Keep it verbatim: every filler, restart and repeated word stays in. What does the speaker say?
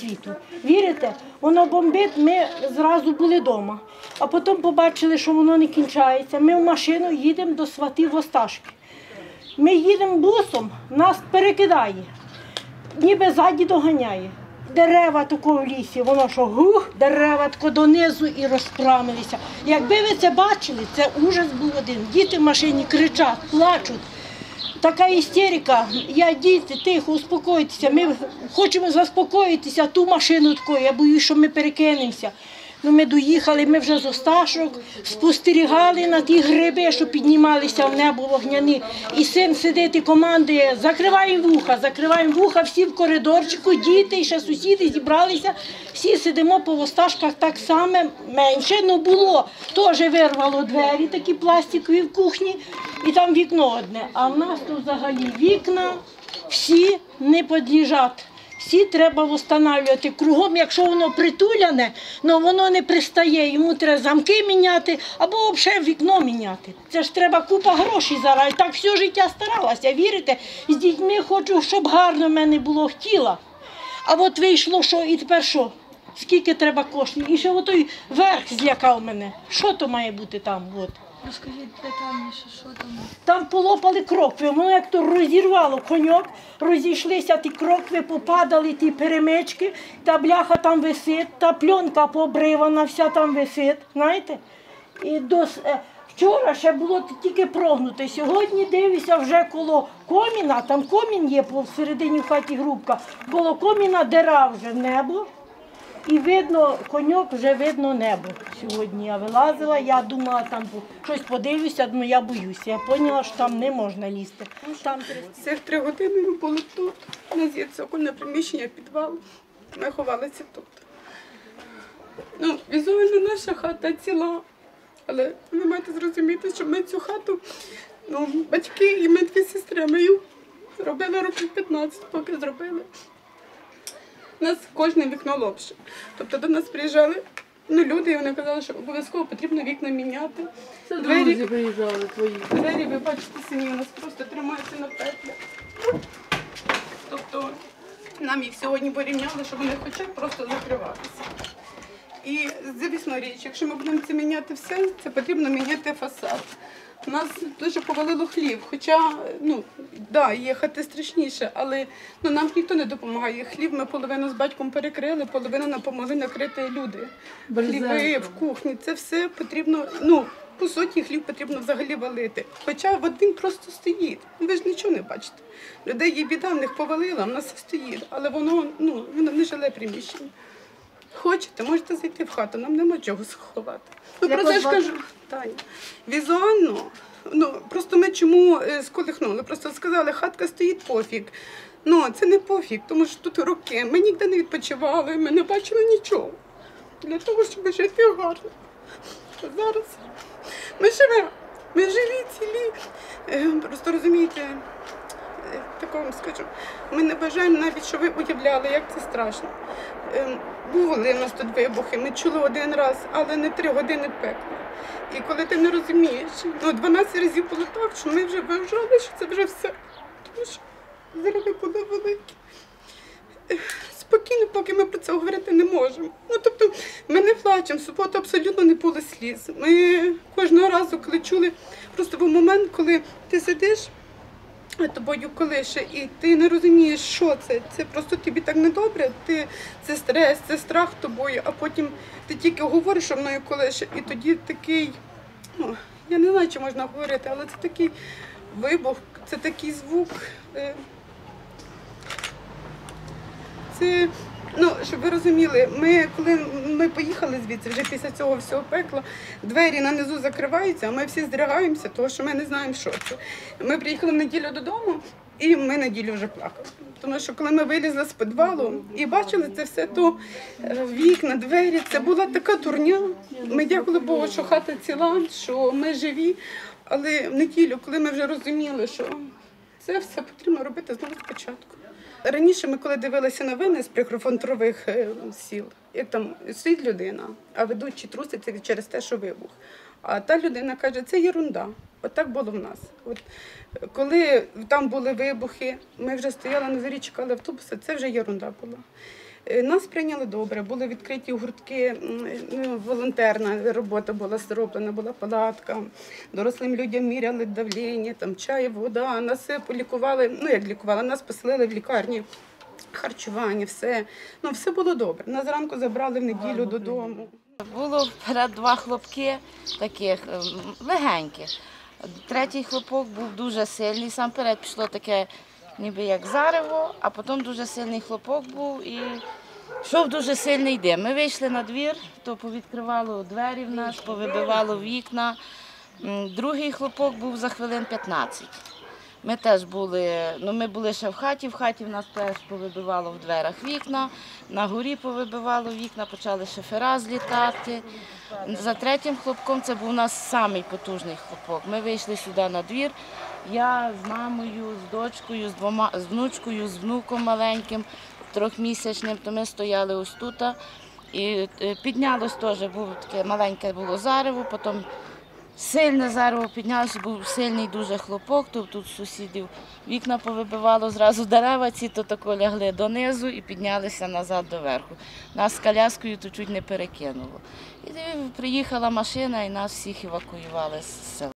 світу. Вірите? Воно бомбить, ми зразу були вдома. А потім побачили, що воно не кінчається. Ми в машину їдемо до сватів в Осташки. Ми їдемо бусом, нас перекидає, ніби ззаді доганяє. Дерева тако в лісі, воно що гух, дерева тако донизу і розпрамилися. Якби ви це бачили, це ужас був один. Діти в машині кричать, плачуть. Така істерика. Я, діти, тихо, успокойтеся, ми хочемо заспокоїтися, ту машину таку, я боюсь, що ми перекинемося. Ну, ми доїхали, ми вже з Осташок, спостерігали на ті гриби, що піднімалися в небо вогняні. І син сидить і командує, закриваємо вуха, закриваємо вуха, всі в коридорчику, діти і ще сусіди зібралися. Всі сидимо по Осташках так само, менше, але було. Теж вирвало двері, такі пластикові в кухні, і там вікно одне. А в нас тут взагалі вікна всі не під'їжджать. Всі треба встановлювати кругом, якщо воно притуляне, але воно не пристає, йому треба замки міняти або взагалі вікно міняти. Це ж треба купа грошей зараз. І так все життя старалася, вірите? З дітьми хочу, щоб гарно в мене було, хотіла. А от вийшло, що і тепер що? Скільки треба коштів? І ще отой верх злякав мене. Що то має бути там? От. Розкажіть детальніше, що там? Там полопали крокви, воно як то розірвало коньок, розійшлися ті крокви, попадали ті перемички, та бляха там висить, та пленка пообривана, вся там висить, знаєте? І до, е, вчора ще було тільки прогнуте, сьогодні дивлюся вже коло коміна, там комін є посередині в хаті грубка, коло коміна дира вже в небо. І видно, коньок, вже видно небо. Сьогодні я вилазила, я думала, там щось подивлюся, але я боюся. Я зрозуміла, що там не можна лізти. Там... Цих три години ми були тут. У нас є цокольне приміщення, підвал. Ми ховалися тут. Ну, візуально наша хата ціла. Але ви маєте зрозуміти, що ми цю хату, ну, батьки і ми дві сестри, ми її робили років п'ятнадцять, поки зробили. У нас кожне вікно лопше. Тобто до нас приїжджали ну, люди, і вони казали, що обов'язково потрібно вікна міняти. Це Двері, друзі приїжджали твої. двері, ви бачите, самі у нас просто тримаються на петлях. Тобто нам їх сьогодні порівняли, щоб вони хоча б просто закривалися. І звісно річ, якщо ми будемо це міняти все, це потрібно міняти фасад. У нас дуже повалило хлів, хоча, ну, да, є хати страшніше, але ну, нам ніхто не допомагає. Хлів ми половину з батьком перекрили, половину нам допомогли накрити люди. Хліви в кухні, це все потрібно, ну, по суті, хлів потрібно взагалі валити. Хоча один просто стоїть, ви ж нічого не бачите. Людей є біда, в них повалило, а в нас все стоїть, але воно, ну, воно не жиле приміщення. Хочете, можете зайти в хату, нам нема чого сховати. Ну, про це ж кажу, Таня, візуально, ну, просто ми чому е, сколихнули, просто сказали, хатка стоїть, пофіг. Ну, це не пофіг, тому що тут роки, ми ніде не відпочивали, ми не бачили нічого. Для того, щоб жити гарно. Зараз ми живемо, ми живі, цілі. Е, просто розумієте, такому скажу, ми не бажаємо навіть, щоб ви уявляли, як це страшно. Е, були у нас тут вибухи, ми чули один раз, але не три години пекли. І коли ти не розумієш, ну дванадцять разів було так, що ми вже вважали, що це вже все. Тому що зриви були великі. Е, спокійно, поки ми про це говорити не можемо. Ну, тобто, ми не плачемо, в суботу абсолютно не було сліз. Ми кожного разу, коли чули, просто був момент, коли ти сидиш, а тобою колише, і ти не розумієш, що це. Це просто тобі так недобре, ти, це стрес, це страх тобою, а потім ти тільки говориш, що мною колише, і тоді такий, ну, я не знаю, чи можна говорити, але це такий вибух, це такий звук. Це, ну, щоб ви розуміли, ми, коли ми поїхали звідси, вже після цього всього пекла, двері нанизу закриваються, а ми всі здригаємося, тому що ми не знаємо, що це. Ми приїхали в неділю додому, і ми неділю вже плакали. Тому що коли ми вилізли з підвалу і бачили це все, то вікна, двері, це була така турня. Ми дякували Богу, що хата ціла, що ми живі, але в неділю, коли ми вже розуміли, що це все потрібно робити знову спочатку. Раніше ми, коли дивилися новини з прифронтових сіл, як там стоїть людина, а ведучі труситься через те, що вибух. А та людина каже, це єрунда. От так було в нас. От, коли там були вибухи, ми вже стояли на зорі, чекали автобуси, це вже єрунда була. Е, Нас прийняли добре, були відкриті гуртки, м, ну, волонтерна робота була зроблена, була палатка, дорослим людям міряли давлення, там чай, вода, нас полікували, ну як лікували, нас поселили в лікарні, харчування, все. Ну, все було добре. Нас зранку забрали в неділю додому. Було вперед два хлопки таких ем, легеньких. Третій хлопок був дуже сильний. Сам вперед пішло таке, ніби як зарево, а потім дуже сильний хлопок був і йшов дуже сильний дим. Ми вийшли на двір, то повідкривало двері в нас, повибивало вікна. М, Другий хлопок був за хвилин п'ятнадцять. Ми теж були, ну ми були ще в хаті, в хаті в нас теж повибивало в дверях вікна, на горі повибивало вікна, почали шифера злітати. За третім хлопком це був у нас самий потужний хлопок. Ми вийшли сюди на двір, я з мамою, з дочкою, з двома, з внучкою, з внуком маленьким, трьохмісячним, то ми стояли ось тут. І е, піднялось теж, було таке маленьке було зарево, потім сильне зарево піднялося, був сильний дуже хлопок, то тут сусідів вікна повибивало, зразу дерева ці то тако лягли донизу і піднялися назад доверху. Нас з коляскою то чуть не перекинуло. І приїхала машина і нас всіх евакуювали з села.